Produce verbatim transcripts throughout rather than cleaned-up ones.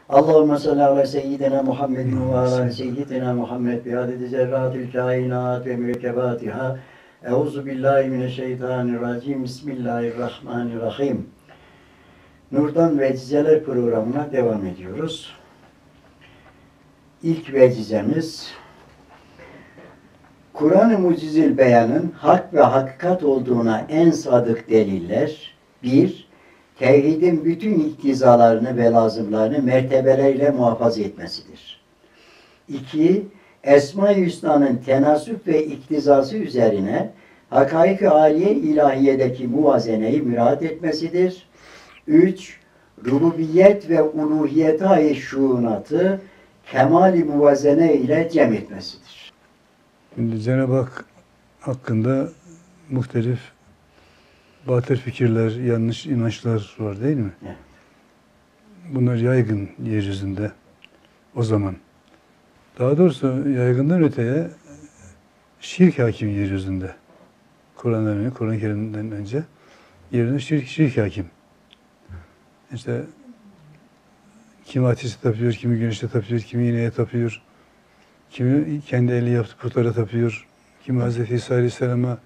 Allahümme salli ala seyyidina Muhammedin ve ala seyyidina Muhammed bi adedi zerratil kainat ve mürekkebatiha. Euzu billahi mineşşeytanirracim. Bismillahirrahmanirrahim. Nurdan Vecizeler programına devam ediyoruz. İlk vecizemiz, Kur'an-ı Mucizül Beyan'ın hak ve hakikat olduğuna en sadık deliller, bir, tevhidin bütün iktizalarını ve lazımlarını mertebeleriyle muhafaza etmesidir. İki, Esma-i Hüsna'nın tenasüp ve iktizası üzerine hakaik-i âliye ilahiyedeki muvazeneyi müraat etmesidir. Üç, rububiyet ve uluhiyete ait şuunatı kemal-i muvazene ile cem etmesidir. Şimdi Cenab-ı Hak hakkında muhtelif batıl fikirler, yanlış inançlar var değil mi? Evet. Bunlar yaygın yeryüzünde o zaman. Daha doğrusu yaygından öteye şirk hakim yeryüzünde. Kur'an'dan, Kur'an-ı Kerim'den önce yerine şirk, şirk hakim. İşte kimi ateşe tapıyor, kimi güneşe tapıyor, kimi ineğe tapıyor, kimi kendi eli yaptığı putlara tapıyor, kimi Hazreti İsa Aleyhisselam'a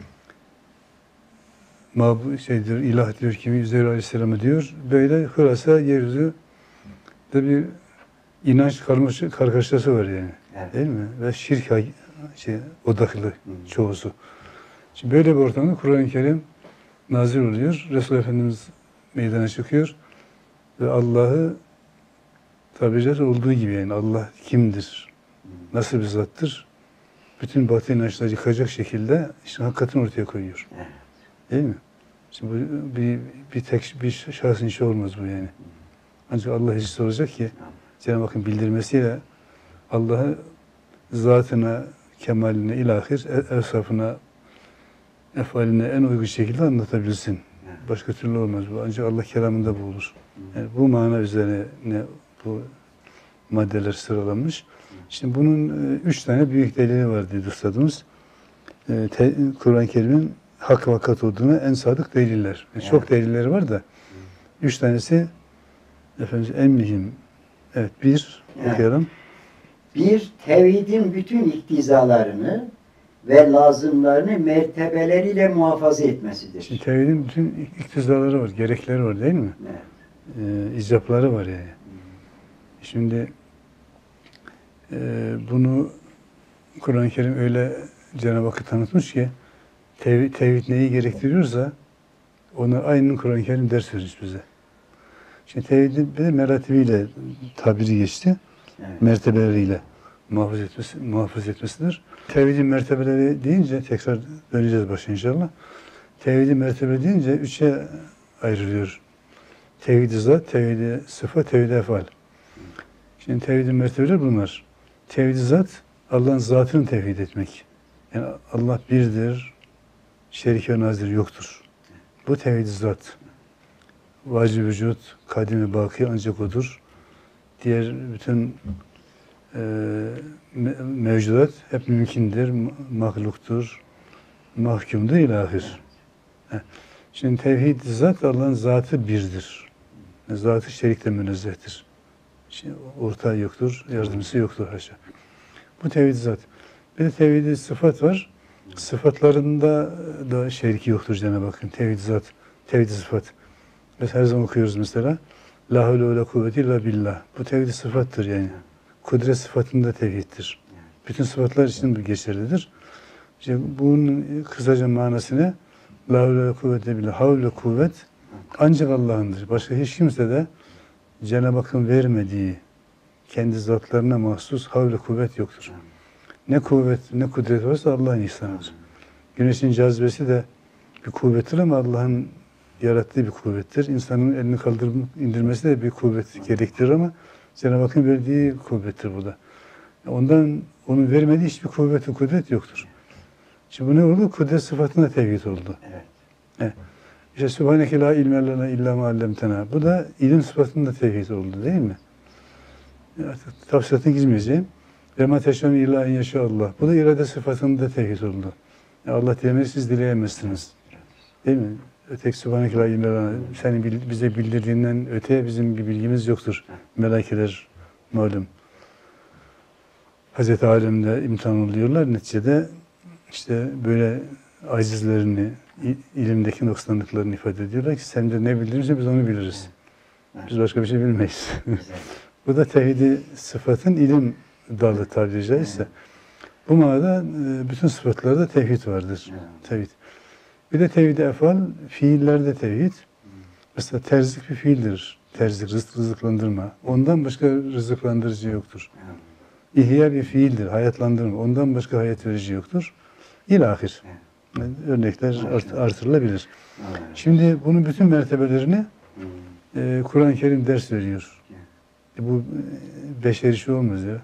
mabud şeydir, ilah diyor, kimi Üzeyr Aleyhisselam'a diyor. Böyle hırasa yeryüzü de bir inanç karmaşı, kargaşası var yani. Evet. Değil mi? Ve şirk şey, odaklı Hı. çoğusu. Şimdi böyle bir ortamda Kur'an-ı Kerim nazil oluyor. Resul Efendimiz meydana çıkıyor. Ve Allah'ı tabiri caizse olduğu gibi yani Allah kimdir? Nasıl bir zattır? Bütün batı inançları yıkacak şekilde işte hakikatini ortaya koyuyor. Evet. Değil mi? Şimdi bu bir, bir tek bir şahsın işi olmaz bu yani. Ancak Allah işi olacak ki Cenab-ı Hakk'ın bildirmesiyle Allah'ı zatına, kemaline, ilahir, evsafına, efaline en uygun şekilde anlatabilsin. Başka türlü olmaz bu. Ancak Allah kelamında bu olur. Yani bu mana üzerine bu maddeler sıralanmış. Şimdi bunun üç tane büyük delili var dedi ustadımız. Kur'an-ı Kerim'in hak ve hakikat olduğuna en sadık deliller. Yani çok delilleri var da üç tanesi Efendimiz en mühim. Evet, bir okuyalım. Bir, tevhidin bütün iktizalarını ve lazımlarını mertebeleriyle muhafaza etmesidir. Şimdi tevhidin bütün iktizaları var, gerekleri var değil mi? Evet. Ee, icapları var yani. Hmm. Şimdi e, bunu Kur'an-ı Kerim öyle Cenab-ı Hakk'ı tanıtmış ki Tevhid, tevhid neyi gerektiriyorsa onu aynen Kur'an-ı Kerim ders verir bize. Şimdi tevhidin bir meratibiyle tabiri geçti. Evet. Mertebeleriyle muhafaza etmesi, muhafaza etmesidir. Tevhidin mertebeleri deyince tekrar döneceğiz başa inşallah. Tevhidin mertebeleri deyince üçe ayrılıyor. Tevhid-i zat, tevhid-i sıfat, tevhid-i efal. Şimdi tevhidin mertebeleri bunlar. Tevhid-i zat, Allah'ın zatını tevhid etmek. Yani Allah birdir, şerik ve nazir yoktur. Bu tevhid-i zat. Vacib vücut, kadim-i baki ancak odur. Diğer bütün e, mevcudat hep mümkündür, mahluktur, mahkumdur ilahir. Şimdi tevhid-i zat, Allah'ın zatı birdir. Zatı şerikle münezzehtir. Şimdi ortağı yoktur, yardımcısı yoktur haşa. Bu tevhid-i zat. Bir de tevhid-i sıfat var. Sıfatlarında da şeriki yoktur Cenab-ı Hakk'ın. Tevhid-i zat, tevhid-i sıfat. Biz her zaman okuyoruz mesela. La havle ve la kuvvete illa billah. Bu tevhid-i sıfattır yani. Kudret sıfatında tevhiddir. Bütün sıfatlar için bu geçerlidir. İşte bunun kısaca manası ne? La havle ve la kuvvete billah. Havle kuvvet ancak Allah'ındır. Başka hiç kimse de Cenab-ı Hakk'ın vermediği kendi zatlarına mahsus havle kuvvet yoktur. Ne kuvvet, ne kudret varsa Allah'ın ihsanıdır. Güneşin cazibesi de bir kuvvettir ama Allah'ın yarattığı bir kuvvettir. İnsanın elini kaldırıp indirmesi de bir kuvvet gerektirir ama Cenab-ı Hakk'ın verdiği kuvvettir bu da. Ondan, onun vermediği hiçbir kuvvet ve kudret yoktur. Şimdi bu ne oldu? Kudret sıfatına tevhid oldu. Evet. Evet. İşte Sübhaneke la ilme lena illa ma allamtena. Bu da ilim sıfatında tevhid oldu değil mi? Artık tafsilatına girmeyeceğim. Ve ma teşâmî illâ en yeşâallah. Bu da irade sıfatında tevhid oldu. Yani Allah dilemeyi siz dileyemezsiniz. Değil mi? Öteki Sübhaneke la ilme lena. Senin bil- bize bildirdiğinden öteye bizim bir bilgimiz yoktur. Melaikeler malum. Hazreti Adem'de imtihan oluyorlar. Neticede işte böyle acizlerini, i- ilimdeki noksanlıklarını ifade ediyorlar ki sen de ne bildirirse biz onu biliriz. Biz başka bir şey bilmeyiz. Bu da tevhid-i sıfatın ilim dalı tabiri caizse. Bu manada e, bütün sıfatlarda tevhid vardır. Tevhid. Bir de tevhid-i efal, fiillerde tevhid. Mesela terzik bir fiildir. Terzik, rızık, rızıklandırma. Ondan başka rızıklandırıcı yoktur. İhya bir fiildir, hayatlandırma. Ondan başka hayat verici yoktur. İlahir. Yani örnekler art, artırılabilir. Şimdi bunun bütün mertebelerini e, Kur'an-ı Kerim ders veriyor. E, bu e, beşeri şey olmaz ya.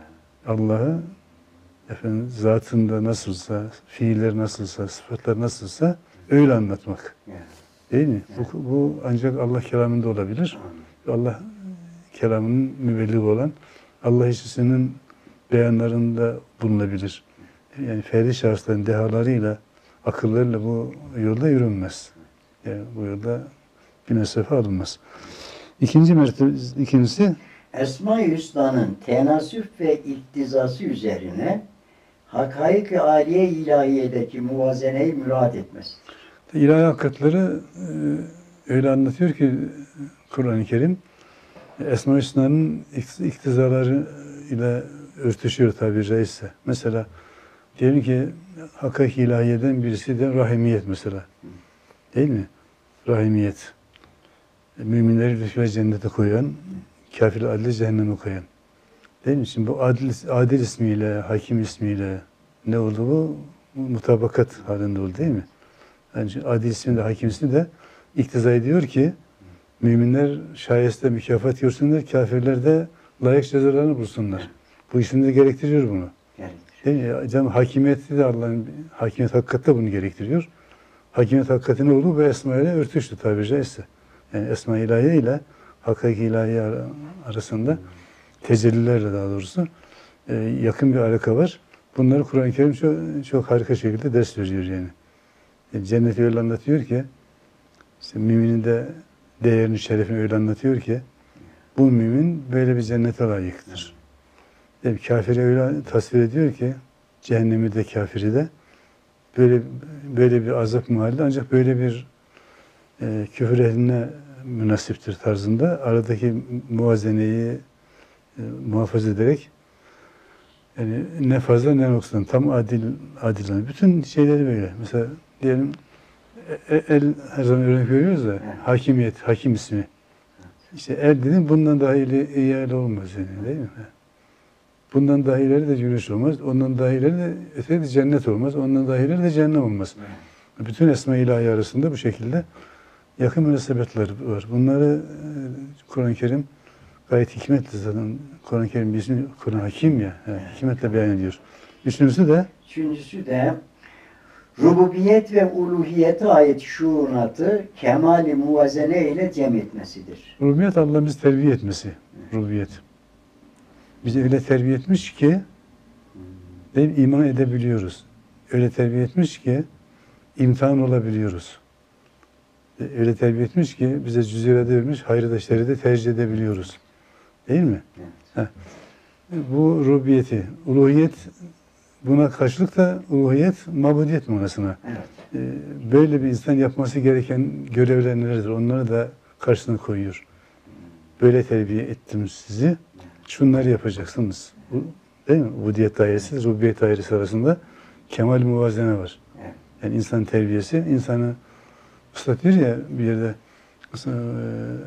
Allah'ı efendim zatında nasılsa, fiiller nasılsa, sıfatlar nasılsa öyle anlatmak. Değil mi? Bu, bu ancak Allah kelamında olabilir. Allah kelamının mübelliği olan Allah işçisinin beyanlarında bulunabilir. Yani ferdi şahısların dehalarıyla, akıllarıyla bu yolda yürünmez. Yani bu yolda bir mesafe alınmaz. İkinci mertebe, ikincisi Esma-i Hüsna'nın tenasüf ve iktizası üzerine hakaik-i âliye ilahiyedeki muvazeneyi mürat etmesi. ilahi hakikatleri e, öyle anlatıyor ki Kur'an-ı Kerim Esma-i Hüsna'nın iktizaları ile örtüşüyor tabiri caizse. Mesela diyelim ki hakaik-i ilahiyeden birisi de rahimiyet mesela. Değil mi? Rahimiyet. Müminleri lütfen cennete koyan, kafirleri adil cehenneme koyan. Değil mi? Şimdi bu adil, adil ismiyle, hakim ismiyle ne oldu bu? Mutabakat halinde oldu değil mi? Yani adil ismi de hakim ismi de iktiza ediyor ki müminler şayeste mükafat görsünler, kafirler de layık cezalarını bulsunlar. Bu isimde gerektiriyor bunu. Değil mi? Canım, hakimiyeti de Allah'ın hakimiyet hakikatte bunu gerektiriyor. Hakimiyet hakikati ne oldu? Bu esma ile örtüştü tabiri caizse. Yani esma ilahiye ile hakiki ilahiye arasında tecellilerle daha doğrusu e, yakın bir alaka var. Bunları Kur'an-ı Kerim çok, çok harika şekilde ders veriyor yani. yani Cenneti öyle anlatıyor ki işte müminin de değerini, şerefini öyle anlatıyor ki bu mümin böyle bir cennete layıktır. Yani kafiri öyle tasvir ediyor ki cehennemi de kafiri de böyle böyle bir azap mahalli ancak böyle bir e, küfür ehline münasiptir tarzında aradaki muvazeneyi e, muhafaza ederek yani ne fazla ne noksan tam adil adil. Bütün şeyleri böyle. Mesela diyelim e, el her zaman örnek veriyoruz da hakimiyet, hakim ismi. İşte el dedim bundan daha iyi, iyi el olmaz yani değil mi? Bundan daha ileri de güneş olmaz. Ondan daha ileri de öteki de cennet olmaz. Ondan daha ileri de cehennem olmaz. Bütün esma-i ilahi arasında bu şekilde yakın münasebetler var. Bunları Kur'an-ı Kerim gayet hikmetle zaten Kur'an-ı Kerim bir ismi Kur'an Hakim ya. Yani hikmetle beyan ediyor. Üçüncüsü de Üçüncüsü de rububiyet ve uluhiyete ait şuunatı kemali muvazene ile cem etmesidir. rububiyet Allah'ın bizi terbiye etmesi. Rububiyet. Bizi öyle terbiye etmiş ki değil, iman edebiliyoruz. Öyle terbiye etmiş ki imtihan olabiliyoruz. Öyle terbiye etmiş ki bize cüz irade vermiş, hayrı da şerri de tercih edebiliyoruz. Değil mi? Evet. Bu rububiyeti, uluhiyet buna karşılık da uluhiyet, mabudiyet manasına. Evet. Böyle bir insan yapması gereken görevler nelerdir? Onları da karşısına koyuyor. Böyle terbiye ettim sizi. Şunları yapacaksınız. Bu, değil mi? Ubudiyet dairesi, rububiyet dairesi arasında kemal muvazene var. Evet. Yani insan terbiyesi, insanı Üstad diyor ya bir yerde mesela, e,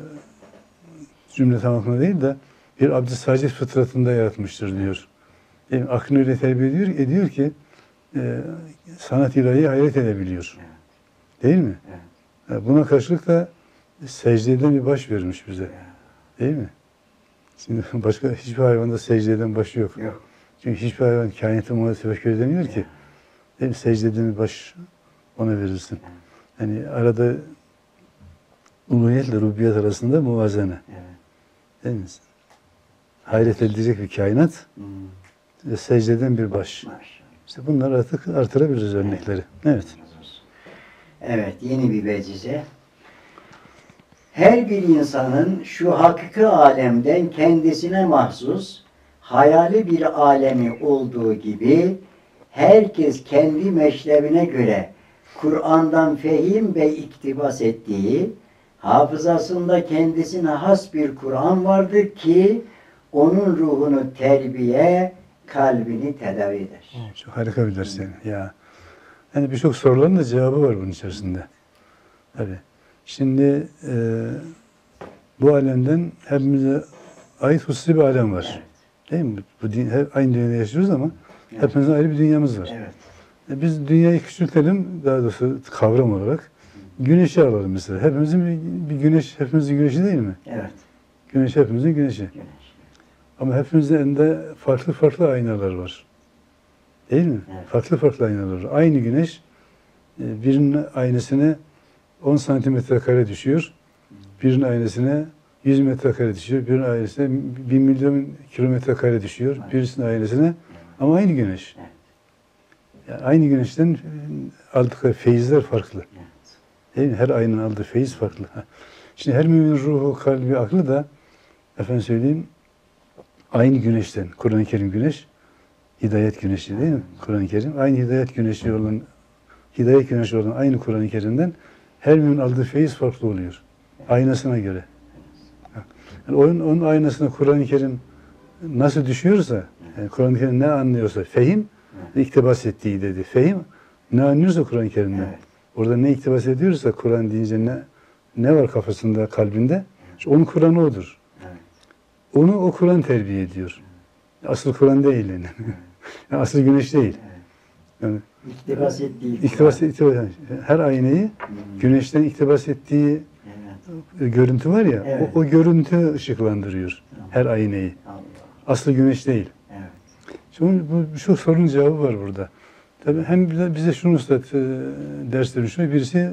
cümle tam aklına değil de bir abd-i sacid fıtratında yaratmıştır diyor. Yani aklını öyle terbiye ediyor, ediyor ki e, sanat ilahiye hayret edebiliyor. Evet. Değil mi? Evet. Yani buna karşılık da secdeden bir baş vermiş bize. Evet. Değil mi? Şimdi başka hiçbir hayvanda secdeden başı yok. Yok. Çünkü hiçbir hayvan kainatın ona tevekkül edemiyor ki. Değil mi? Secdeden bir baş ona verirsin. Evet. Yani arada uluhiyetle rububiyet arasında muvazene. Evet. Değil mi? Hayret edilecek bir kainat hmm. ve secdeden bir baş. Maşallah. İşte bunları artık artırabiliriz örnekleri. Evet. Evet, yeni bir vecize. Her bir insanın şu hakiki alemden kendisine mahsus hayali bir alemi olduğu gibi herkes kendi meşrebine göre Kur'an'dan fehim ve iktibas ettiği, hafızasında kendisine has bir Kur'an vardır ki onun ruhunu terbiye, kalbini tedavi eder. Çok harika bir ders yani. Ya. Yani birçok soruların da cevabı var bunun içerisinde. Tabii. Şimdi e, bu alemden hepimize ait hususi bir alem var. Evet. Değil mi? Bu din, hep aynı dünyada yaşıyoruz ama Evet. hepimizin ayrı bir dünyamız var. Evet. E, biz dünyayı küçültelim, daha doğrusu kavram olarak. Güneşi alalım mesela. Hepimizin bir, bir güneş, hepimizin güneşi değil mi? Evet. Güneş hepimizin güneşi. Güneş. Ama hepimizin elinde farklı farklı aynalar var. Değil mi? Evet. Farklı farklı aynalar var. Aynı güneş e, birinin aynasına on santimetre kare düşüyor. Birinin aynasına yüz metrekare düşüyor. Birinin aynasına bir milyon kilometre kare düşüyor. Birisinin aynasına ama aynı güneş. Evet. Yani aynı güneşten aldıkları feyizler farklı. Evet. Değil mi? Her aynanın aldığı feyiz farklı. Şimdi her müminin ruhu, kalbi, aklı da efendim söyleyeyim aynı güneşten. Kur'an-ı Kerim güneş, hidayet güneşi değil mi? Kur'an-ı Kerim. Aynı hidayet güneşi olan, hidayet güneşi olan aynı Kur'an-ı Kerim'den her müminin aldığı feyiz farklı oluyor. Aynasına göre. Yani onun, onun aynasına Kur'an-ı Kerim nasıl düşüyorsa, yani Kur'an-ı Kerim ne anlıyorsa, fehim, ne iktibas ettiği dedi. Fehim, ne anlıyorsa Kur'an-ı Kerim'den. Evet. Orada ne iktibas ediyorsa Kur'an deyince ne, ne var kafasında, kalbinde, işte onun Kur'an'ı odur. Evet. Onu o Kur'an terbiye ediyor. Asıl Kur'an değil yani. Yani asıl güneş değil. Evet. Yani İktibas ettiği iktibas, iktibas, her aynayı güneşten iktibas ettiği Evet. görüntü var ya, Evet. o, o görüntü ışıklandırıyor her aynayı. Allah. Aslı güneş değil. Evet. Şimdi bu şu sorunun cevabı var burada. Tabii hem bize, bize şunu üstad e, ders vermiş. Birisi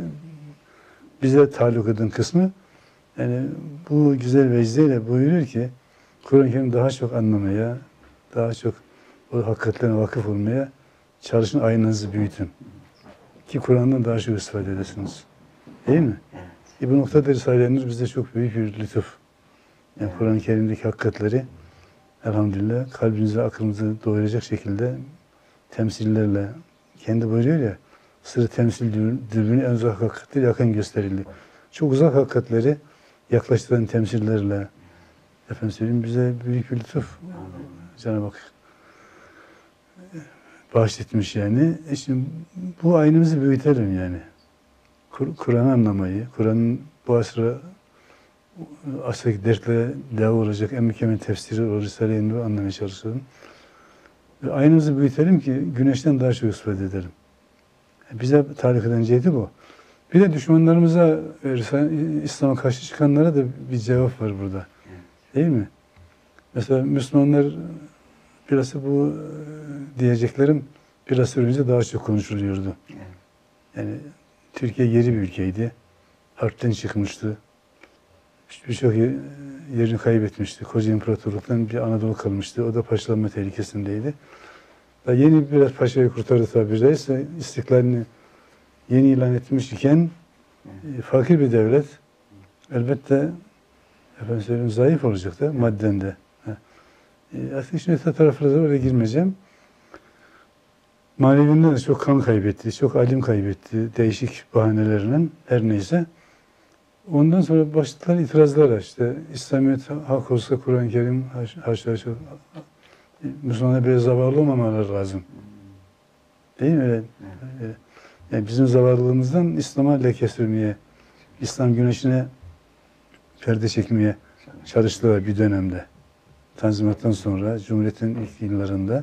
bize taluk eden kısmı yani bu güzel vecdeyle buyuruyor ki Kur'an-ı Kerim daha çok anlamaya, daha çok o hakikatlerine vakıf olmaya çalışın, aynanızı büyütün. Ki Kur'an'dan daha çok istifade edesiniz. Değil mi? Evet. E bu noktada Risale-i Nur bizde çok büyük bir lütuf. Yani Kur'an-ı Kerim'deki hakikatleri elhamdülillah kalbinizi, aklınızı doyuracak şekilde temsillerle, kendi buyuruyor ya, sırrı temsil dürbünü en uzak hakikatleri yakın gösterildi. Çok uzak hakikatleri yaklaştıran temsillerle efendim söyleyeyim bize büyük bir lütuf Cenab-ı Hak bahşetmiş yani. E şimdi bu aynımızı büyütelim yani. Kur- Kur'an'ı anlamayı, Kur'an'ın bu asra asraki dertle deva olacak en mükemmel tefsiri o Risale-i Nur'u anlamaya çalışalım. Ve aynımızı büyütelim ki güneşten daha çok istifade edelim. Bize tarih eden ciheti bu. Bir de düşmanlarımıza, İslam'a karşı çıkanlara da bir cevap var burada. Değil mi? Mesela Müslümanlar biraz bu diyeceklerim biraz önce daha çok konuşuluyordu. Yani Türkiye geri bir ülkeydi. Harpten çıkmıştı. Birçok yerini kaybetmişti. Koca imparatorluktan bir Anadolu kalmıştı. O da parçalanma tehlikesindeydi. Daha yeni biraz paşayı kurtardı tabiri caizse. İstiklalini yeni ilan etmiş iken e, fakir bir devlet elbette efendim söyleyeyim zayıf olacaktı madden de. E, aslında şimdi taraflara da oraya girmeyeceğim. Manevinden de çok kan kaybetti, çok alim kaybetti değişik bahanelerinin her neyse. Ondan sonra başladılar itirazlara işte İslamiyet hak olsa Kur'an-ı Kerim haşa haşa Müslümanlar böyle zavallı olmamaları lazım. Değil mi? Evet. Yani bizim zavallılığımızdan İslam'a leke sürmeye, İslam güneşine perde çekmeye çalıştılar bir dönemde. Tanzimattan sonra, Cumhuriyet'in ilk yıllarında.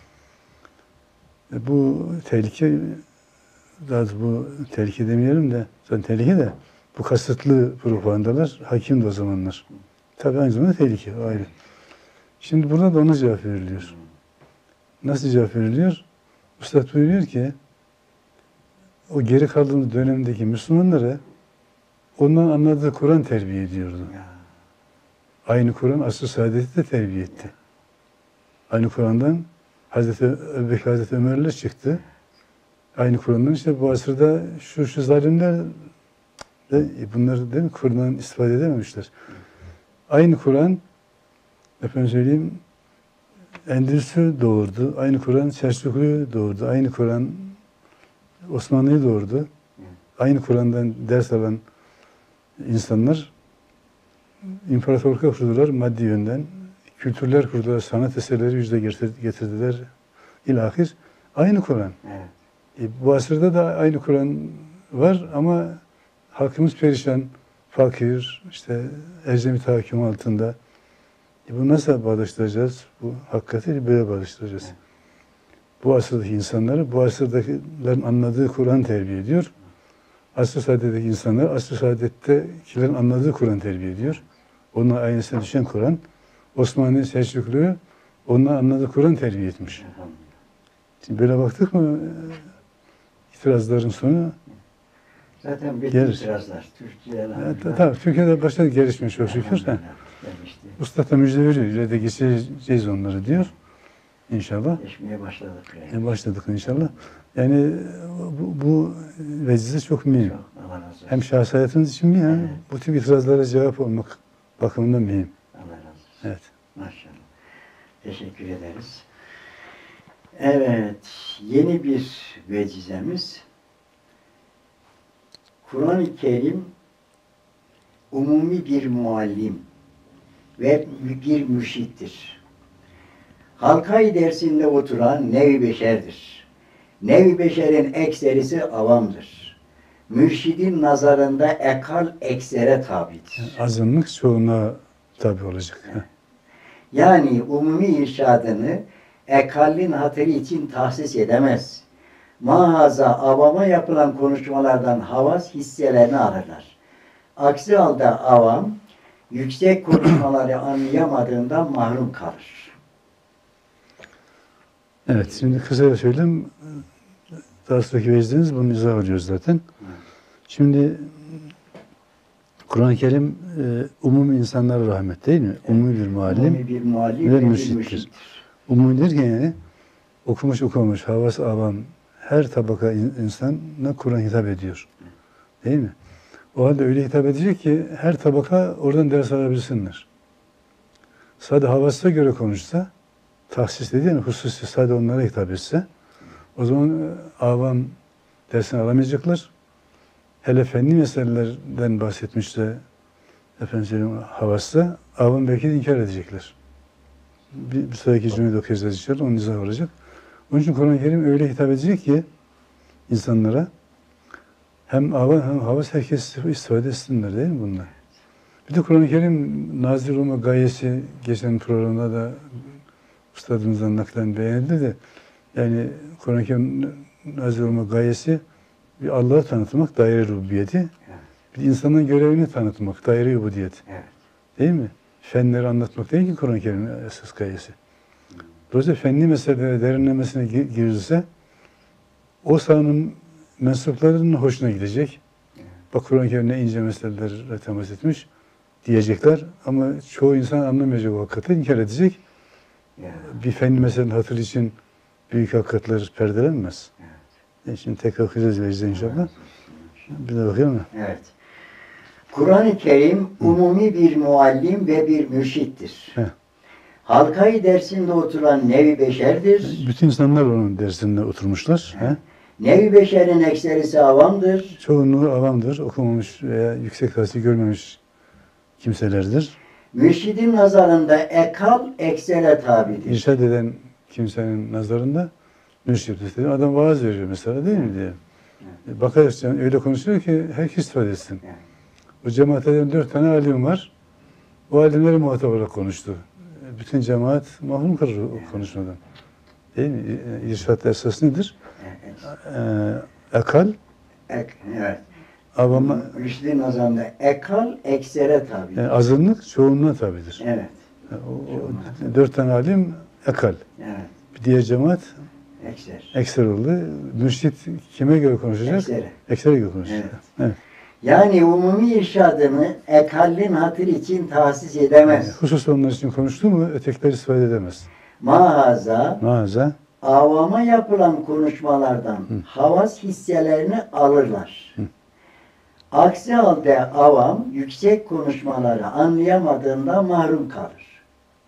Bu tehlike, daha bu tehlike demeyelim de, zaten tehlike de bu kasıtlı propagandalar hakimdi o zamanlar. Tabii aynı zamanda tehlike, o ayrı. Şimdi burada da ona cevap veriliyor. Nasıl cevap veriliyor? Üstad buyuruyor ki, o geri kaldığımız dönemdeki Müslümanları ondan anladığı Kur'an terbiye ediyordu. Aynı Kur'an asr-ı saadeti de terbiye etti. Aynı Kur'an'dan Hazreti Ebubekir, Hazreti Ömer'le çıktı. Aynı Kur'an'dan işte bu asırda şu şu zalimler de e, bunları değil mi Kur'an'dan istifade edememişler. Aynı Kur'an efendim söyleyeyim Endülüs'ü doğurdu. Aynı Kur'an Selçuklu'yu doğurdu. Aynı Kur'an Osmanlı'yı doğurdu. Aynı Kur'an'dan ders alan insanlar imparatorluk kurdular maddi yönden. Kültürler kurdular, sanat eserleri yüzde getirdiler. İlahir. Aynı Kur'an. Evet. E, bu asırda da aynı Kur'an var ama halkımız perişan, fakir, işte Ecnebi tahakküm altında. E, bunu nasıl bağdaştıracağız? Bu hakikati böyle bağdaştıracağız. Evet. Bu asırdaki insanları, bu asırdakilerin anladığı Kur'an terbiye ediyor. Asr-ı Saadet'teki insanlar, Asr-ı Saadet'tekilerin anladığı Kur'an terbiye ediyor. Onun aynısına düşen Kur'an. Osmanlı Selçuklu'yu onun anladığı Kur'an terbiye etmiş. Şimdi böyle baktık mı itirazların sonu zaten bitti gelir. itirazlar. Türkiye'de. Evet, tabii Türkiye'de başladı gelişmiyor çok şükür. Usta da müjde veriyor. İleride geçeceğiz onları diyor. İnşallah. Geçmeye başladık. Yani. Yani başladık inşallah. Yani bu, bu vecize çok mühim. Çok, Allah razı olsun. Hem şahsi hayatınız için mühim, evet. bu tip itirazlara cevap olmak bakımından mühim. Allah razı olsun. Evet. Maşallah. Teşekkür ederiz. Evet, yeni bir vecizemiz. Kur'an-ı Kerim umumi bir muallim ve bir mürşittir. Halkay dersinde oturan nev-i beşerdir. Nev-i beşerin ekserisi avamdır. Mürşidin nazarında ekal eksere tabidir. Azınlık çoğuna tabi olacak. Evet. Yani umumi irşadını ekallin hatırı için tahsis edemez. Mahaza avama yapılan konuşmalardan havas hisselerini alırlar. Aksi halde avam yüksek konuşmaları anlayamadığından mahrum kalır. Evet, şimdi kısaca söyleyeyim. Daha sonraki vecdeniz bunu izah ediyoruz zaten. Şimdi Kur'an-ı Kerim e, umumi insanlara rahmet değil mi? Umumi bir muallim, umumi bir muallim ve mürşittir. Umumi derken yani okumuş okumamış, havas avam her tabaka insana Kur'an hitap ediyor. Değil mi? O halde öyle hitap edecek ki her tabaka oradan ders alabilsinler. Sadece havasına göre konuşsa, tahsis dediği yani hususi sadece onlara hitap etse, o zaman avam dersini alamayacaklar. Hele fenli meselelerden bahsetmişse efendim havasta, avam belki de inkar edecekler. Bir, bir sonraki cümlede okuyacağız inşallah, onun izahı olacak. Onun için Kur'an-ı Kerim öyle hitap edecek ki insanlara hem avam hem havas herkes istifade etsinler değil mi bunlar? Bir de Kur'an-ı Kerim nazil olma gayesi geçen programda da ustadımızdan naklen beyan edildi de yani Kur'an-ı Kerim nazil olma gayesi bir Allah'ı tanıtmak, daire rububiyeti. Evet. Bir insanın görevini tanıtmak, daire ubudiyet. Evet. Değil mi? Fenleri anlatmak değil ki Kur'an-ı Kerim'in esas gayesi. Dolayısıyla fenli meselelere derinlemesine girilse o sahanın mensuplarının hoşuna gidecek. Evet. Bak Kur'an-ı Kerim ne ince meselelerle temas etmiş diyecekler ama çoğu insan anlamayacak o hakikati, inkar edecek. Evet. Bir fenli meselenin hatırı için büyük hakikatler perdelenmez. Evet. E şimdi tekrar okuyacağız vecde inşallah. Bir de bakayım mı? Evet. Kur'an-ı Kerim umumi bir muallim ve bir mürşittir. Heh. Halkayı dersinde oturan nevi beşerdir. Bütün insanlar onun dersinde oturmuşlar. He. Nevi beşerin ekserisi avamdır. Çoğunluğu avamdır. Okumamış veya yüksek tahsil görmemiş kimselerdir. Mürşidin nazarında ekal eksere tabidir. İrşad eden kimsenin nazarında mürşid istedi. Adam vaaz veriyor mesela değil mi diye. Evet. Bakarız yani öyle konuşuyor ki herkes istifade etsin. Evet. O cemaatten dört tane alim var. O alimleri muhatap olarak konuştu. Bütün cemaat mahrum kalır o evet. konuşmadan. Değil mi? İrşad esas nedir? Evet. Ee, ekal. Ek, evet. Avama, mürşidin nazarında ekal eksere tabidir. Yani azınlık çoğunluğa tabidir. Evet. Yani o, o, dört tane alim ekal. Evet. Bir diğer cemaat ekser. Ekser oldu. Mürşid kime göre konuşacak? Eksere. Eksere göre konuşacak. Evet. Evet. Yani umumi irşadını ekallin hatır için tahsis edemez. Yani, husus onlar için konuştu mu ötekiler istifade edemez. Mahaza Mahaza avama yapılan konuşmalardan Hı. havas hisselerini alırlar. Hı. Aksi halde avam yüksek konuşmaları anlayamadığında mahrum kalır.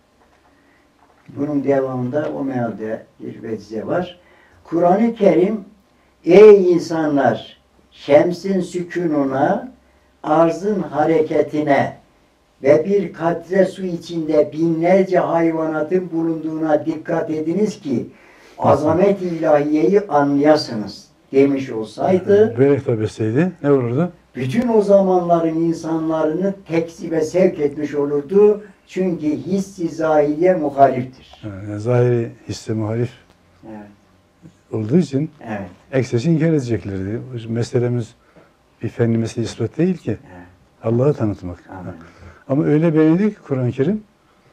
Bunun devamında o mealde bir vecize var. Kur'an-ı Kerim, ey insanlar, şemsin sükununa, arzın hareketine ve bir katre su içinde binlerce hayvanatın bulunduğuna dikkat ediniz ki azamet-i ilahiyeyi anlayasınız demiş olsaydı, Böyle hitap etseydi ne olurdu? bütün o zamanların insanlarını tekzibe sevk etmiş olurdu. Çünkü hissi zahiriye muhaliftir. Yani zahiri hisse muhalif Evet. olduğu için Evet. eksesi inkar edeceklerdi. Meselemiz bir fenli mesele ispat değil ki. Evet. Allah'ı tanıtmak. Amin. Ama öyle beğenildi ki Kur'an-ı Kerim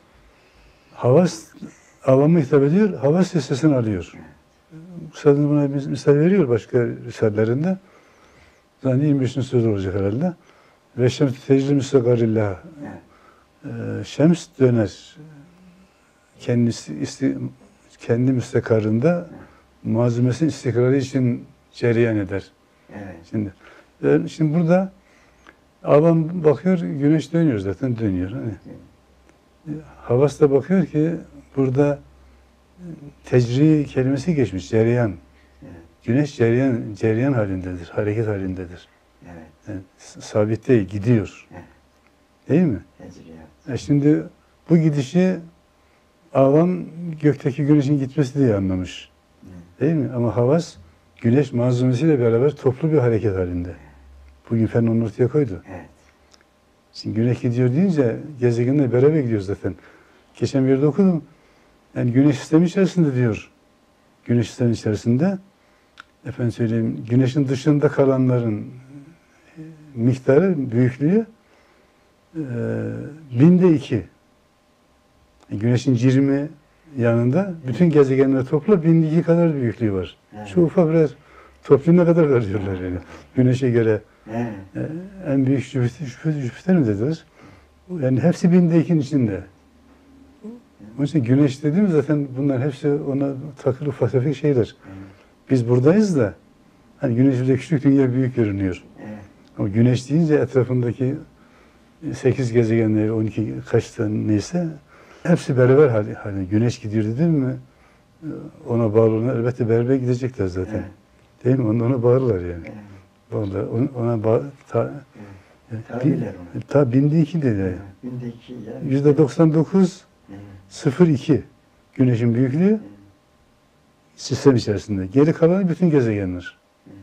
havas avama hitap ediyor, havas hissesini alıyor. Üstadın buna bir misal veriyor başka risallerinde. Zaten yirmi beşinci sözü olacak herhalde. Ve şems tecri müstakarillah. Evet. Ee, şems döner. Kendisi isti, kendi müstakarında malzemesinin istikrarı için cereyan eder. Evet. Şimdi e, şimdi burada avam bakıyor, güneş dönüyor zaten dönüyor. Hani. Havas da bakıyor ki burada tecri kelimesi geçmiş, cereyan. Evet. Güneş cereyan, cereyan halindedir, hareket halindedir. Evet. Yani sabit değil, gidiyor. Evet. Değil mi? Tecriye. E şimdi bu gidişi avam gökteki güneşin gitmesi diye anlamış. Evet. Değil mi? Ama havas güneş malzemesiyle beraber toplu bir hareket halinde. Bugün fen onu ortaya koydu. Evet. Şimdi güneş gidiyor deyince gezegenle beraber gidiyor zaten. Geçen bir yerde okudum. Yani güneş sistemi içerisinde diyor. Güneş sistemi içerisinde efendim söyleyeyim güneşin dışında kalanların miktarı, büyüklüğü e, binde iki. Güneşin cirmi yanında bütün gezegenler topla binde iki kadar büyüklüğü var. Evet. Şu ufak biraz toplu ne kadar kalıyorlar yani. Güneşe göre Evet. e, en büyük Jüpiter, Jüpiter, Jüpiter mi dediler? Yani hepsi binde ikinin içinde. Onun için güneş dediğimiz zaten bunlar hepsi ona takılı ufak tefek şeyler. Evet. Biz buradayız da hani güneş bize küçük, dünya büyük görünüyor. Evet. Ama güneş deyince etrafındaki sekiz gezegenleri, on iki kaç tane neyse hepsi beraber hali. Hani güneş gidiyor dedim mi ona bağlı olan elbette beraber gidecekler zaten. Evet. Değil mi? Ona, ona bağlılar yani. Evet. Bağlılar. Ona, ona bağ, ta, Evet. bin, Tabiler onu. ta binde iki dedi. Evet. Binde iki ya. Yüzde doksan dokuz Evet. sıfır iki güneşin büyüklüğü Evet. sistem içerisinde. Geri kalan bütün gezegenler.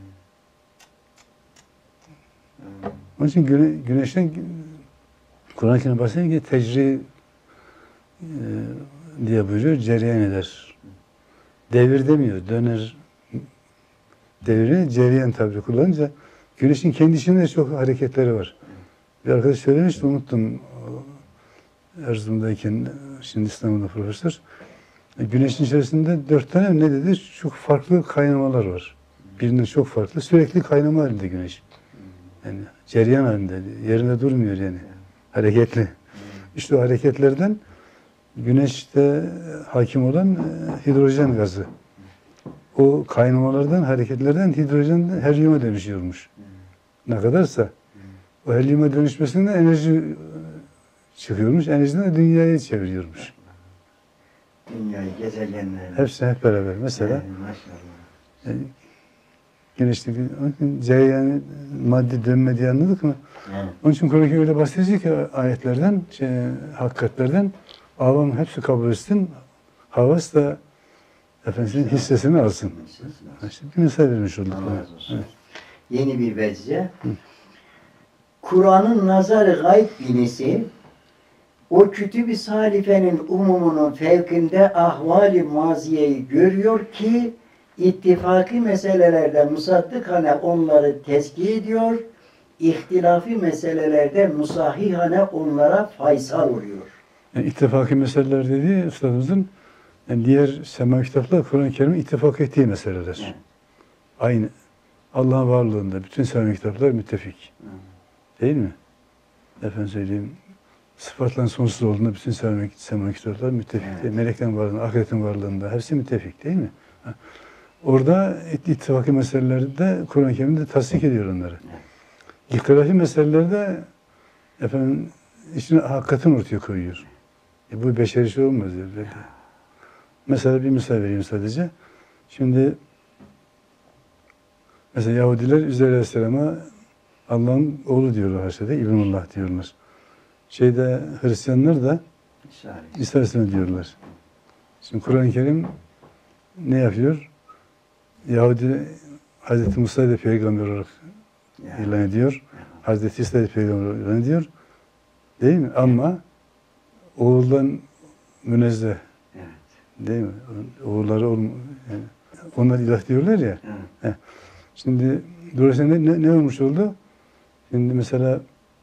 Evet. Onun için güne, güneşten Kur'an-ı Kerim bahsediyor ki tecri e, diye buyuruyor, cereyan eder. Devir demiyor, döner. Devri cereyan tabi kullanınca güneşin kendi içinde de çok hareketleri var. Bir arkadaş söylemişti, unuttum. Erzurum'dayken, şimdi İstanbul'da profesör. Güneşin içerisinde dört tane ne dedi? Çok farklı kaynamalar var. Birinden çok farklı. Sürekli kaynama halinde güneş. Yani cereyan halinde. Yerinde durmuyor yani. Hareketli. İşte o hareketlerden güneşte hakim olan e, hidrojen gazı. O kaynamalardan, hareketlerden hidrojenden helyuma dönüşüyormuş. Ne kadarsa. O helyuma dönüşmesinden enerji e, çıkıyormuş. Enerjiden de dünyayı çeviriyormuş. Dünyayı, gezegenleri. Hepsi hep beraber. Mesela Evet, maşallah. e, güneşteki cereyanı madde dönme diye anladık mı? Evet. Onun için Kur'an öyle bahsedecek ki ayetlerden, şey, hakikatlerden avam hepsi kabul etsin. Havas da efendinin hissesini alsın. İşte bir misal vermiş olduk. Allah razı olsun. Evet. Yeni bir vecize. Kur'an'ın nazar-ı gayb bilisi o kütüb-i salifenin umumunun fevkinde ahvali maziyeyi görüyor ki ittifaki meselelerde musaddıkane onları tezkiye ediyor, ihtilafi meselelerde musahihane onlara faysal oluyor. Yani ittifaki meseleler dediği üstadımızın yani diğer sema kitaplar Kur'an-ı Kerim'in ittifak ettiği meseleler. Evet. Aynı. Allah'ın varlığında bütün sema kitaplar müttefik. Hı. Değil mi? Efendim söyleyeyim. Sıfatların sonsuz olduğunda bütün sema, sema kitaplar müttefik. Evet. Meleklerin varlığında, ahiretin varlığında hepsi müttefik değil mi? Orada ittifaki meselelerde Kur'an-ı Kerim'de tasdik ediyor onları. İhtilafi meselelerde efendim işin hakikaten ortaya koyuyor. E bu beşeri şey olmaz diyor. Mesela bir misal vereyim sadece. Şimdi mesela Yahudiler Üzeyr Aleyhisselam'a Allah'ın oğlu diyorlar her şeyde. İbnullah diyorlar. Şeyde Hristiyanlar da İsa Aleyhisselam diyorlar. Şimdi Kur'an-ı Kerim ne yapıyor? Yahudi Hazreti Musa'yı da peygamber olarak ilan ediyor. Hazreti İsa'yı da peygamber olarak ilan ediyor. Değil mi? Ama oğuldan münezzeh. Evet. Değil mi? Oğulları olm yani onlar ilah diyorlar ya. Evet. Şimdi dolayısıyla ne, ne olmuş oldu? Şimdi mesela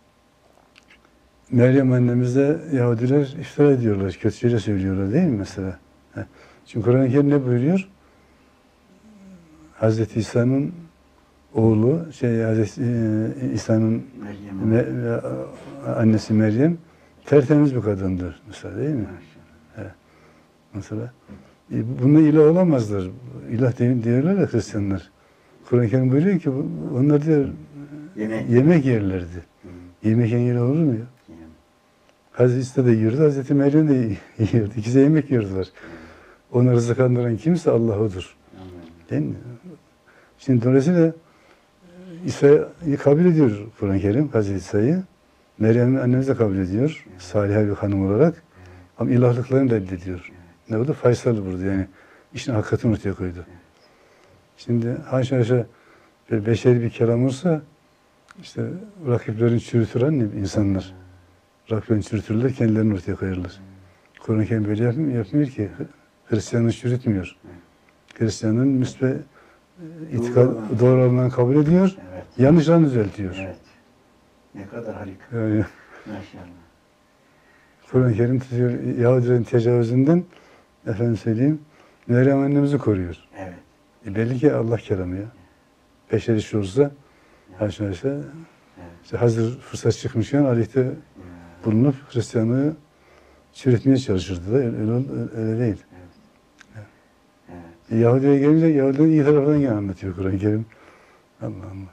Meryem annemize Yahudiler iftira ediyorlar, kötü şeyler söylüyorlar değil mi mesela? Şimdi Kur'an-ı Kerim ne buyuruyor? Hazreti İsa'nın oğlu, şey Hazreti İsa'nın me, annesi Meryem tertemiz bir kadındır mesela değil mi? Evet. Mesela e, bununla ilah olamazlar. İlah diyorlar ya Hristiyanlar. Kur'an-ı Kerim buyuruyor ki onlar diyor yemek, yemek yerlerdi. Hı. Yemek yer olur mu ya? Hazreti İsa da yiyordu, Hazreti Meryem de yiyordu. İkisi de yemek yiyordular. Onu rızıklandıran kimse Allah odur. Değil mi? Şimdi dolayısıyla İsa'yı kabul ediyor Kur'an-ı Kerim, Hazreti İsa'yı. Meryem'in annemiz de kabul ediyor, salih bir hanım olarak. Ama ilahlıklarını reddediyor. Ne oldu? Faysal burada yani. İşin hakikatini ortaya koydu. Şimdi haşa haşa beşeri bir kelam olsa işte rakiplerini çürütüren insanlar. Rakiplerini çürütürler, kendilerini ortaya koyarlar. Kur'an-ı Kerim böyle yapmıyor, yapmıyor ki. Hristiyanlığı çürütmüyor. Hristiyanlığın müsbet itikad doğru, doğru olanı kabul ediyor, evet. Yanlışlarını düzeltiyor. Evet. Ne kadar harika. Yani, maşallah. Kur'an-ı Kerim tutuyor, Yahudilerin tecavüzünden efendim söyleyeyim, Meryem annemizi koruyor. Evet. E belli ki Allah kelamı ya. Evet. Beşer iş olsa, haşa haşa, evet. İşte hazır fırsat çıkmışken aleyhte evet. bulunup Hristiyanlığı çürütmeye çalışırdı da öyle, öyle, öyle değil. Evet. Evet. Yahudi'ye gelince Yahudi'nin iyi tarafından gene anlatıyor Kur'an-ı Kerim. Allah Allah.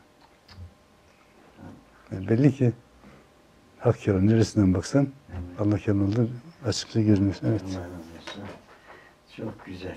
Yani belli ki hak kelam neresinden baksan evet. Allah kelam olduğu açıkça görünüyor. Evet. Çok güzel.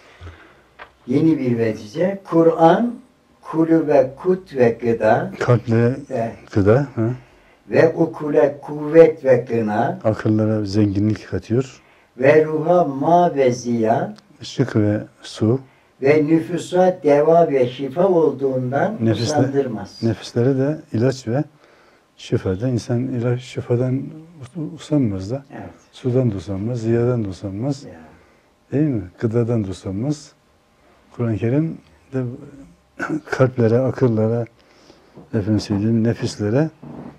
Yeni bir vecize. Kur'an kulübe kut ve gıda. Kalple ve, gıda. Ha. Ve ukule kuvvet ve gına. Akıllara zenginlik katıyor. Ve ruha ma ve ziya. Işık ve su. Ve nüfusa deva ve şifa olduğundan Nefisle, usandırmaz. Nefislere de ilaç ve şifada. İnsan ilaç şifadan usanmaz da. Evet. Sudan da usanmaz, ziyadan da usanmaz. Ya. Değil mi? Gıdadan da usanmaz. Kur'an-ı Kerim de kalplere, akıllara, efendim söyleyeyim, nefislere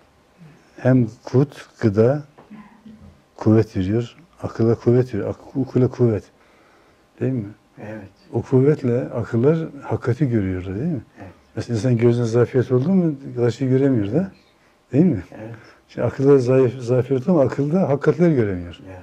hem kut, gıda, kuvvet veriyor. Akıla kuvvet veriyor. Akıla kuvvet. Değil mi? Evet. O kuvvetle akıllar hakikati görüyorlar değil mi? Evet. Mesela insan gözüne zafiyet oldu mu karşıyı göremiyor da. Değil mi? Evet. Şimdi akılda zayıf, zafiyet oldu mu akılda hakikatleri göremiyor. Evet.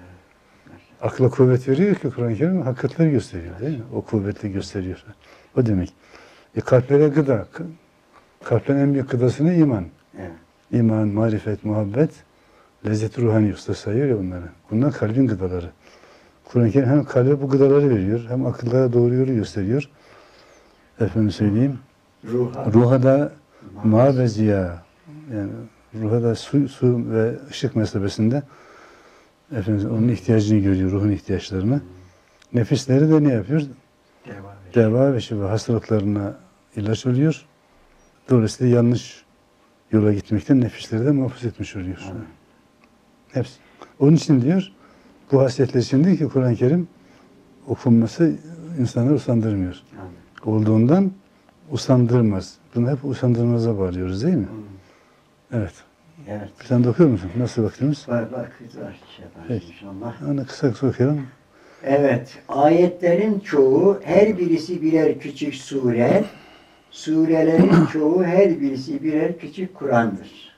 Akla kuvvet veriyor ki Kur'an-ı Kerim hakikatleri gösteriyor değil mi? O kuvvetli gösteriyor. O demek. E kalplere gıda. Kalplerin en büyük gıdası ne? İman. Evet. İman, marifet, muhabbet, lezzet-i ruhani usta sayıyor ya bunları. Bunlar kalbin gıdaları. Kur'an-ı Kerim hem kalbe bu gıdaları veriyor, hem akıllara doğru yolu gösteriyor. Efendim söyleyeyim. Ruha, ruha da ma ve ziya. Yani ruha da su, su ve ışık mesabesinde efendim onun ihtiyacını görüyor, ruhun ihtiyaçlarını. Hmm. Nefisleri de ne yapıyor? Deva ve, Deva ve şifa hastalıklarına ilaç oluyor. Dolayısıyla yanlış yola gitmekten nefisleri de muhafaza etmiş oluyor. Hmm. Hepsi. Onun için diyor, bu hasiyetler için değil ki Kur'an-ı Kerim okunması insanları usandırmıyor. Hmm. Olduğundan usandırmaz. Bunu hep usandırmaza bağlıyoruz değil mi? Hmm. Evet. Evet. Sen de okuyor musun? Nasıl vaktimiz? Var, var. Var. Şey inşallah. Onu kısa kısa okuyalım. Evet. Ayetlerin çoğu her birisi birer küçük sure, surelerin çoğu her birisi birer küçük Kur'an'dır.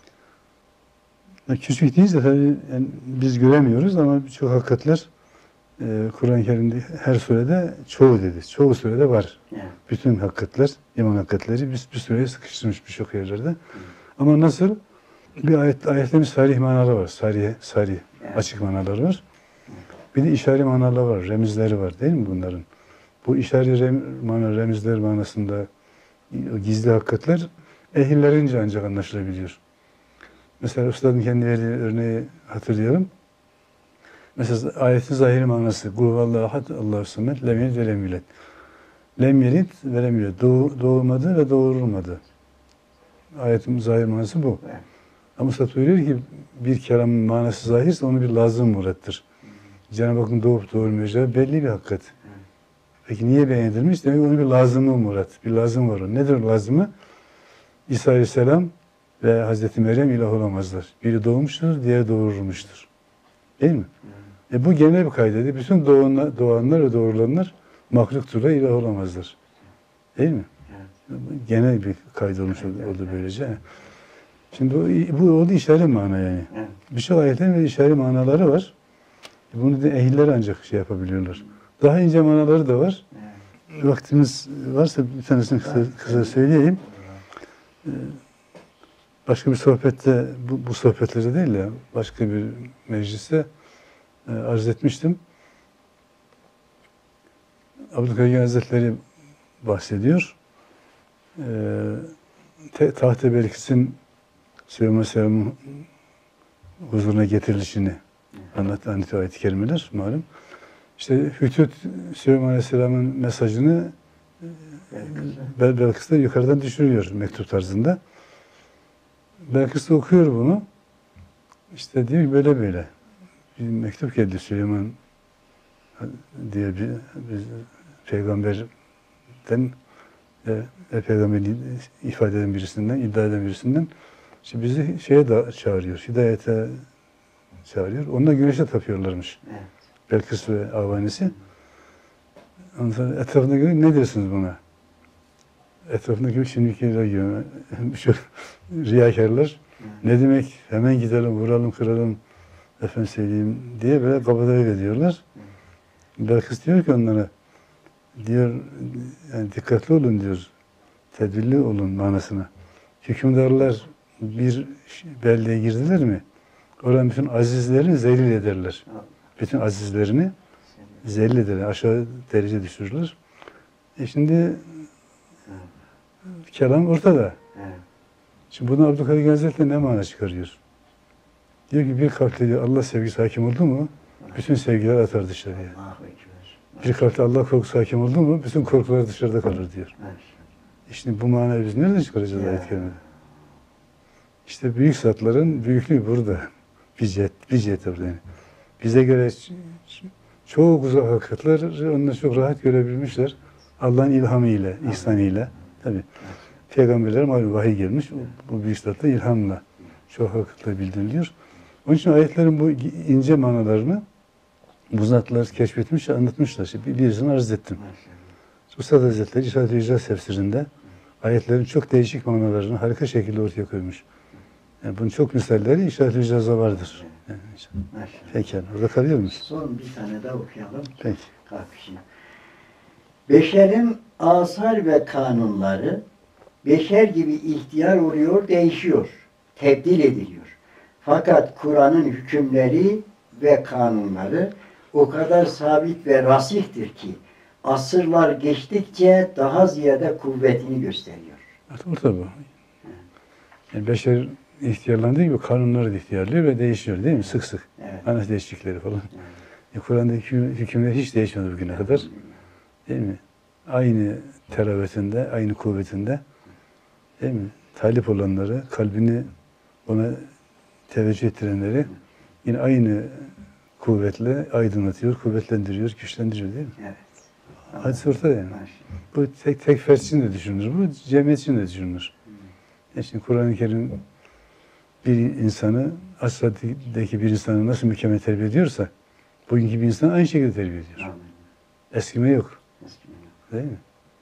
Hmm. Küçük değilse tabii yani biz göremiyoruz ama birçok hakikatler e, Kur'an-ı Kerim'de her surede çoğu dedi. Çoğu surede var. Evet. Bütün hakikatler, iman hakikatleri biz bir sureye sıkıştırmış birçok yerlerde. Hı. Ama nasıl? Bir ayet, ayetlerin sarih manaları var. Sarih, sarih Evet. açık manaları var. Bir de işari manaları var, remizleri var değil mi bunların? Bu işari rem, mana, remizler manasında gizli hakikatler ehillerince ancak anlaşılabiliyor. Mesela Üstad'ın kendi verdiği örneği hatırlıyorum. Mesela ayetin zahiri manası Kul huvallahu ahad, Allahu samed, lem yelid ve lem yulad. Lem yelid ve lem yulad. Doğ, doğmadı ve doğurulmadı. Ayetin zahir manası bu. Evet. Ama Üstad buyuruyor ki bir kelamın manası zahirse onu bir lazım murattır. Cenab-ı Hakk'ın doğup doğurmayacağı belli bir hakikat. Peki niye beyan edilmiş? Demek ki onun bir lazımı murat. Bir lazım var o. Nedir o lazımı? İsa Aleyhisselam ve Hazreti Meryem ilah olamazlar. Biri doğmuştur, diğeri doğurulmuştur. Değil mi? Hmm. E bu genel bir kaydedir. Bütün doğanlar, doğanlar ve doğrulanlar mahlukturlar, ilah olamazlar. Değil mi? Evet. Genel bir kaydı olmuş oldu, oldu böylece. Şimdi bu, bu oldu işari mana yani. Evet. Birçok ayetlerin ve işari manaları var. Bunu da ehiller ancak şey yapabiliyorlar. Daha ince manaları da var. Evet. Vaktimiz varsa bir tanesini kısa, kısa söyleyeyim. Başka bir sohbette, bu, bu sohbetlerde değil ya, başka bir mecliste e, arz etmiştim. Abdülkadir Hazretleri bahsediyor. E, Taht-ı Belkis'in Süleyman Aleyhisselam'ın huzuruna getirilişini anlattı, anlatıyor ayet-i kerimeler malum. İşte Hütüt Süleyman Aleyhisselam'ın mesajını Bel Belkıs'ta yukarıdan düşürüyor mektup tarzında. Belkıs da okuyor bunu. İşte diyor ki böyle böyle. Bir mektup geldi Süleyman diye bir, bir peygamberden e, e, peygamberi ifade eden birisinden, iddia eden birisinden işte bizi şeye da çağırıyor, hidayete çağırıyor. Onunla güneşe tapıyorlarmış. Evet. Belkıs ve avanesi. Ondan sonra etrafında görüyor, ne diyorsunuz buna? Etrafındaki şimdikiler gibi şu riyakarlar ne demek hemen gidelim, vuralım, kıralım efendim söyleyeyim diye böyle kabadayı veriyorlar. Belkıs diyor ki onlara diyor yani dikkatli olun diyor. Tedbirli olun manasına. Hükümdarlar bir beldeye girdiler mi? Oranın bütün azizlerini zelil ederler. Bütün azizlerini zelil ederler. Aşağı derece düşürürler. E şimdi kelam ortada. Evet. Şimdi bunu Abdülkadir Hazretleri ne mana çıkarıyor? Diyor ki bir kalpte diyor, Allah sevgisi hakim oldu mu bütün sevgiler atar dışarıya. Bir kalpte Allah korkusu hakim oldu mu bütün korkular dışarıda kalır diyor. Evet. İşte bu manayı biz nereden çıkaracağız ayet-i kerimede? İşte büyük zatların büyüklüğü burada. Bir cihet, bir cihet orada yani. Bize göre çok uzak hakikatler onlar çok rahat görebilmişler. Allah'ın ilhamı ile, ihsanı ile. Tabii. Peygamberler malum vahiy gelmiş. Bu büyük zatla ilhamla çok hakikatler bildiriliyor. Onun için ayetlerin bu ince manalarını bu zatlar keşfetmiş, anlatmışlar. İşte birisini arz ettim. Üstad Hazretleri İşaret-i İcra tefsirinde ayetlerin çok değişik manalarını harika şekilde ortaya koymuş. Yani bunun çok misalleri İşaret-i İcra'da vardır. Yani, peki, orada kalıyor muyuz? Son bir tane daha okuyalım. Peki. Kalkışın. Beşerin asar ve kanunları beşer gibi ihtiyar oluyor, değişiyor, tebdil ediliyor. Fakat Kur'an'ın hükümleri ve kanunları o kadar sabit ve rasihtir ki asırlar geçtikçe daha ziyade kuvvetini gösteriyor. Orada bu. Yani beşer ihtiyarlandığı gibi kanunları da ihtiyarlıyor ve değişiyor değil mi? Sık sık. Evet. Ana değişiklikleri falan. Evet. E, Kur'an'daki hükümler hiç değişmedi bugüne kadar. Değil mi? Aynı teravetinde, aynı kuvvetinde. Değil mi? Talip olanları, kalbini ona teveccüh ettirenleri yine aynı kuvvetle aydınlatıyor, kuvvetlendiriyor, güçlendiriyor değil mi? Evet. Hadis ortada yani. Bu tek tek fert için de düşünülür, bu cemiyet için de düşünülür. Yani şimdi Kur'an-ı Kerim bir insanı, asradaki bir insanı nasıl mükemmel terbiye ediyorsa, bugünkü bir insan aynı şekilde terbiye ediyor. Eskime yok. Eskime yok. Değil mi?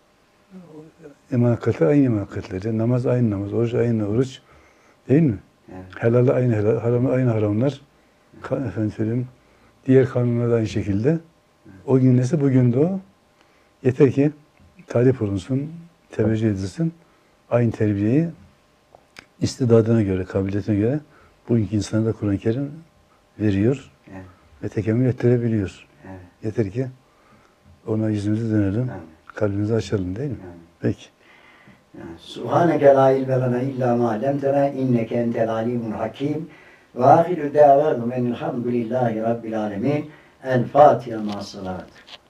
İman hakikatleri aynı iman hakikatleri, namaz aynı namaz, oruç aynı oruç, değil mi? Evet. Helal aynı helal, haram aynı haramlar, efendim söyleyeyim, diğer kanunlar da aynı şekilde. O gün neyse bugün de o. Yeter ki talip olunsun, teveccüh edilsin. Aynı terbiyeyi istidadına göre, kabiliyetine göre bugünkü insana da Kur'an-ı Kerim veriyor. Evet. Ve tekemmül ettirebiliyor. Evet. Yeter ki ona yüzümüzü dönelim, Evet. kalbimizi açalım değil mi? Evet. Peki. Subhaneke la ilme lena illa ma allamtena inneke entel alimul hakim. Ve ahiru da'vanu enelhamdülillahi rabbil alemin. El Fatiha ma salat.